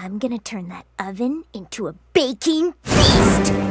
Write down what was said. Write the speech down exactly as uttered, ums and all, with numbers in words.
I'm gonna turn that oven into a baking feast!